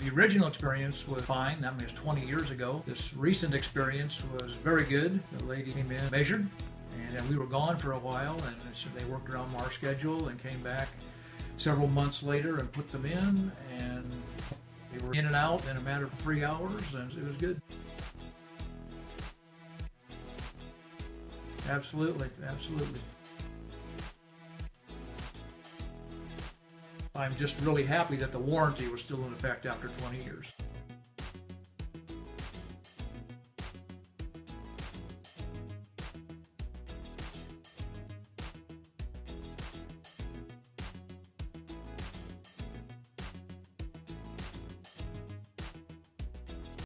The original experience was fine. That was 20 years ago. This recent experience was very good. The lady came in, measured, and then we were gone for a while, and so they worked around our schedule and came back several months later and put them in, and they were in and out in a matter of 3 hours, and it was good. Absolutely, absolutely. I'm just really happy that the warranty was still in effect after 20 years.